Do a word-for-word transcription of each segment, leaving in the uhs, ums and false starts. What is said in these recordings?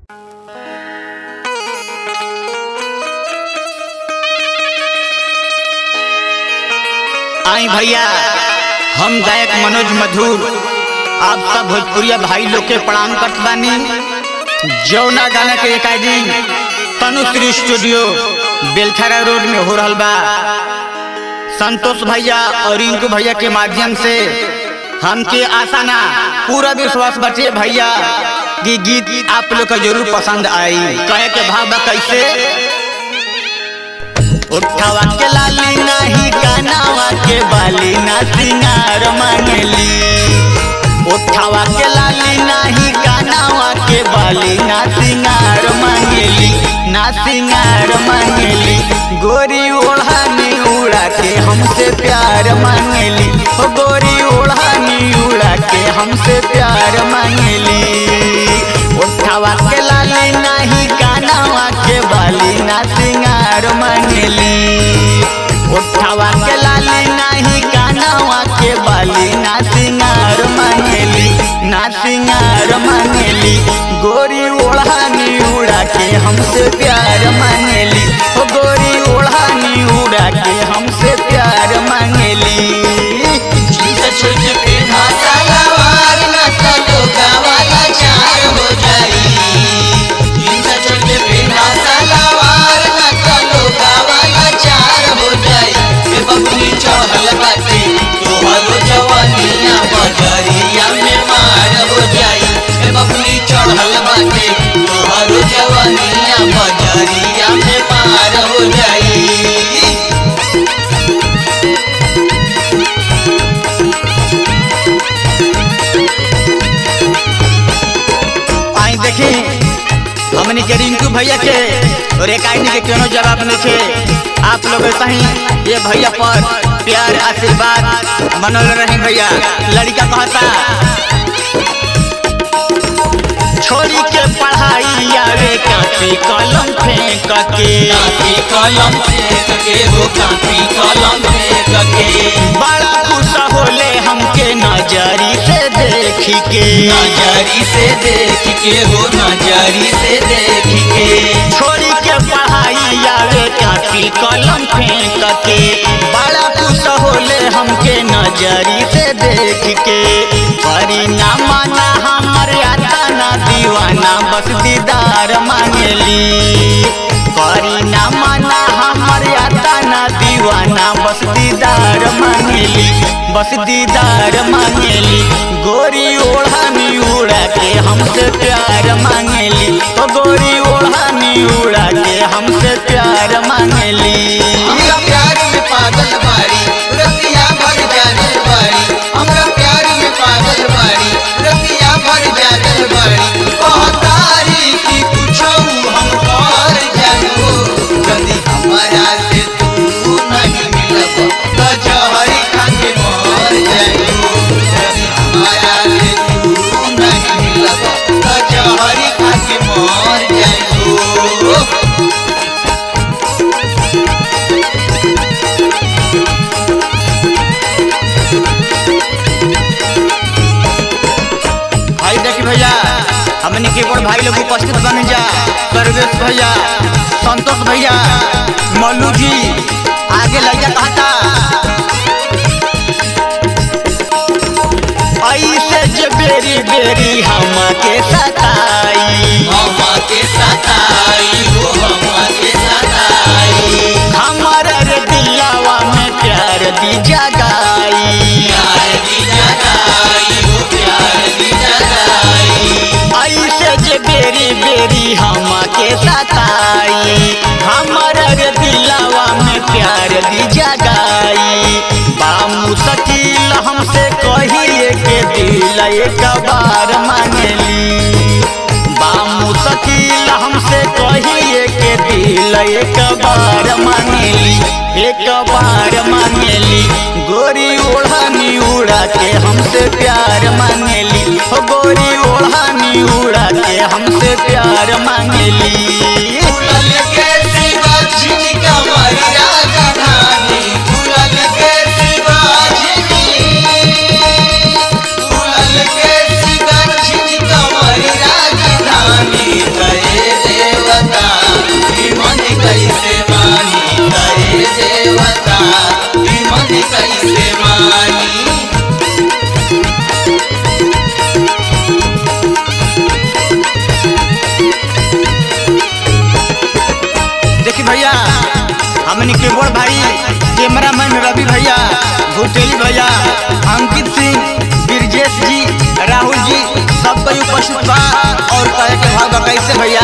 आई भैया, हम गायक मनोज मधुर आप सब भोजपुरिया भाई लोग के प्रणाम करत बानी। जौना गाना के recording Tanushree studio Belkhara road में हो रहा बा। संतोष भैया और रिंकू भैया के माध्यम से हमके आशा ना पूरा विश्वास बचे भैया कि गीत आप लोग को जरूर पसंद आई। कहे के भाव कैसे, उठावा के लाली नहीं कानावा के बाली ना सिंगार मांगली। उठावा के लाली नहीं कानावा के बाली ना सिंगार मांगली, ना सिंगार मांगली। गोरी ओढ़ानी उड़ा के हमसे प्यार मांगली, ओ गोरी ओढ़ानी उड़ा के हमसे प्यार मांगली। उठावा के लाली नहीं कानावा के बाली ना सिंगार मांगली। उठावा के लाली नहीं कानावा के बाली ना सिंगार मांगली, ना सिंगार मांगली। गोरी ओढ़ानी उड़ा के हमसे प्यार मांगली, ओ गोरी ओढ़ानी उड़ा के हमसे प्यार मांगली। हमने के रिंकू भैया के और एक आईनी के क्यों जवाब नहीं थे। आप लोग सही ये भैया पर प्यार आशीर्वाद बनल रहे भैया। लड़का कहता छोड़ी के पढ़ाई आवे कापी कलम फेंक के, कापी कलम फेंक के हो कापी कलम फेंक के। बड़ा खुश होले हमके नजरी से देख के, नजरी से देख के हो नजरी से देख के। छोड़ी के पढ़ाई आवे कापी कलम फेंक के, बड़ा खुश होले हमके नजरी से देख के। परिणाम ना हमर आता ना दीवाना बस दीदार मांगली। परिणाम ना हमर आता ना दीवाना बस दीदार मांगली, बस दीदार मांगली। गोरी ओढ़ानी उड़ा के हमसे प्यार मांगली, ओ गोरी ओढ़ानी उड़ा के हमसे प्यार मांगली। हमरा प्यार में पागल बाड़ी रतिया भर जागल बाड़ी, हमरा प्यार में पागल बाड़ी रतिया भर जागल बाड़ी। कहतारी की पूछो हम और जानो, यदि हमारा से तू नहीं मिलब तो जहरी खा के मर जाइयो। यदि हमारा से तू नहीं मिलब तो जहरी खा के मर जाइयो। भैया हमने के बड़ भाई लोग उपस्थित बन जा। सर्वेश भैया, संतोष भैया, मल्लू जी आगे लग कहता ऐसे जे बेरी बेरी हम के सताई, हम के सताई हो हम के सताई। हमारे दिलावा में प्यार दी जगाई, प्यार दी जगाई हो प्यार दी जगाई। ऐसे जे बेरी बेरी हम के सताई, हमारे दिलावा में प्यार दी जगाई। बामू शकील हमसे कहिए के दिल एक बार मांगली। बामू शकील हमसे कहिए के दिल एक बार मांगली, एक बार मांगली। गोरी ओढ़ानी उड़ा के हमसे प्यार मांगली, ओ गोरी ओढ़ानी उड़ा के हमसे प्यार मांगली। फूलल के सिवा झिनका मरिया जनानी, फूलल के सिवा झिनी, फूलल के सिवा झिनका मरिया जनानी। कैसे मानी। देखिए भैया हमने के बड़ भाई कैमरामैन रवि भैया, भूतेली भैया, अंकित सिंह, ब्रजेश जी, राहुल जी सब कोई उपस्थित बा। और कहे के भाव बा कैसे भैया,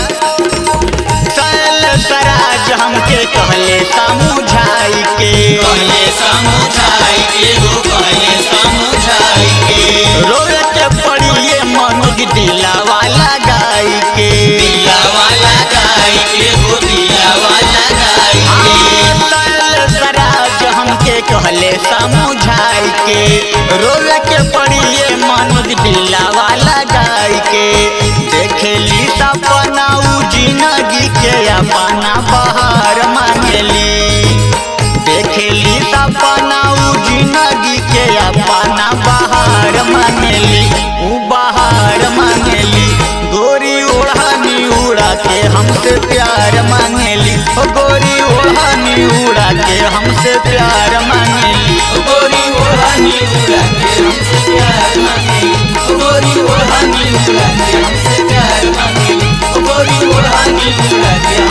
चल सराज हमके कहले समझाई के, कहले समझाई के हो कहले समझाई के। रोए के पड़िए मनोज दिलावा लगाई के, दिलावा लगाई के हो दिलावा लगाई के। चल सराज हमके कहले समझाई के, रोए के पड़िए मनोज दिलावा लगाई के। देखेली सपना उ जिंदगी के अपना बहार मांगली, देखेली सपना उ जिंदगी के अपना बहार मांगली, उ बहार मांगली। गोरी ओढ़नी उड़ा के हमसे प्यार मांगली, ओ गोरी ओढ़नी उड़ा के हमसे प्यार मांगली, गोरी ओढ़नी उड़ा के हमसे प्यार मांगेली, गोरी ओढ़नी उड़ा के हमसे प्यार मांगेली, गोरी ओढ़नी उड़ा के